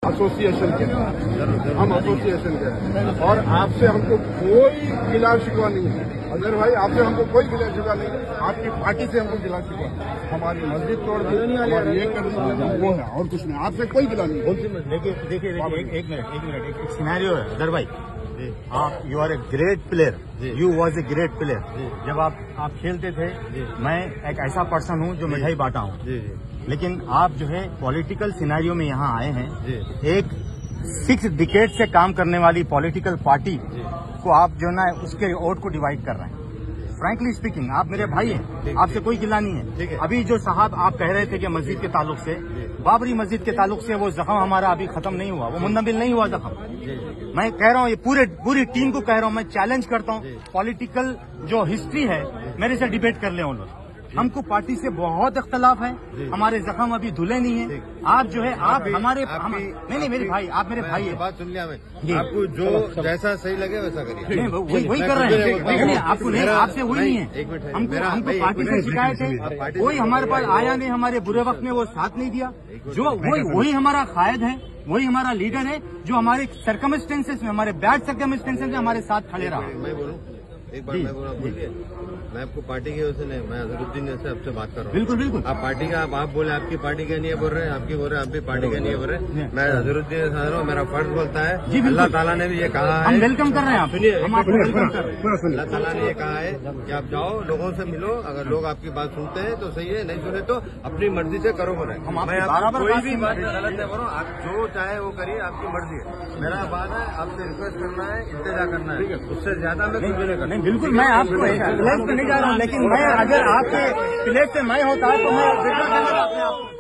Association के, हम association के, और आपसे हमको कोई गिला शिकवा नहीं है। अजहर भाई, आपसे हमको कोई गिला शिकवा नहीं है, आपकी पार्टी से हमको गिला शिकवा। हमारी मस्जिद तोड़ दी और ये कर दी, वो है और कुछ नहीं, आपसे कोई गिला नहीं है। देखिए एक मिनट एक सिनेरियो है अजहर भाई, आप you are a great player, you was a great player. जब आप खेलते थे, मैं एक ऐसा पर्सन हूँ जो मिठाई बांटा हूँ, लेकिन आप जो है पॉलिटिकल सिनेरियो में यहाँ आए हैं, एक 6 डिकेड से काम करने वाली पॉलिटिकल पार्टी को आप जो है ना उसके वोट को डिवाइड कर रहे हैं। फ्रैंकली स्पीकिंग, आप मेरे भाई हैं, आपसे कोई गिला नहीं है। अभी जो साहब आप कह रहे थे कि मस्जिद के ताल्लुक से, बाबरी मस्जिद के ताल्लुक से वो जख्म हमारा अभी खत्म नहीं हुआ, वो मुंतमिल नहीं हुआ जख्म। मैं कह रहा हूँ, ये पूरी टीम को कह रहा हूँ, मैं चैलेंज करता हूँ, पॉलिटिकल जो हिस्ट्री है मेरे से डिबेट कर ले उन लोग। हमको पार्टी से बहुत इख्तलाफ है, हमारे जख्म अभी धुले नहीं है। आप जो है आप हमारे नहीं मेरे भाई, आप मेरे भाई है। बात सुन लिया मैं, आपको जो जैसा सही लगे वैसा करिए। वही कर रहे हैं, आपको नहीं, आपसे वही नहीं है। हमको पार्टी से शिकायत है, कोई हमारे पास आया नहीं, हमारे बुरे वक्त में वो साथ नहीं दिया। जो वही हमारा कायद है, वही हमारा लीडर है, जो हमारे सर्कमस्टेंसेस में, हमारे बैड सर्कमस्टेंसेस में हमारे साथ खड़े रहा। मैं बोलूं एक बार, मैं बोलिए, मैं आपको पार्टी की वजह से नहीं, मैं अजहरुद्दीन से आपसे बात कर रहा हूँ। बिल्कुल आप पार्टी का, आप बोले आपकी पार्टी का नहीं बोल रहे हैं, आपकी बोल रहे हैं, आप भी पार्टी का नहीं बोल रहे। मैं अजहरुद्दीन से रहा हूँ, मेरा फर्ज बोलता है, अल्लाह ताला ने भी ये कहा है, हम वेलकम कर रहे हैं। सुनिए, हम आपको वेलकम कर रहे हैं। अल्लाह ताला ने ये कहा है कि आप जाओ, लोगों से मिलो, अगर लोग आपकी बात सुनते हैं तो सही है, नहीं सुने तो अपनी मर्जी से करो। मैं कोई भी बात गलत नहीं करो, आप जो चाहे वो करिए, आपकी मर्जी है। मेरा बात है, आपसे रिक्वेस्ट करना है, इंतजार करना है, उससे ज्यादा मैं कुछ नहीं करना। बिल्कुल, मैं आपको प्लेस पे नहीं जा रहा हूँ, लेकिन मैं अगर आपके प्लेस से मैं होता तो मैं